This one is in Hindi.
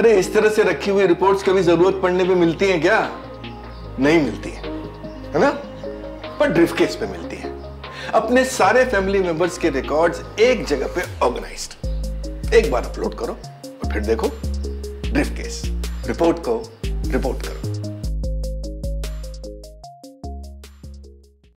अरे इस तरह से रखी हुई रिपोर्ट्स कभी जरूरत पड़ने पे मिलती हैं क्या? नहीं मिलती है ना? पर ब्रीफकेस पे मिलती है। अपने सारे फैमिली मेंबर्स के रिकॉर्ड्स एक जगह पे ऑर्गेनाइज्ड। एक बार अपलोड करो और फिर देखो ब्रीफकेस। रिपोर्ट को रिपोर्ट करो।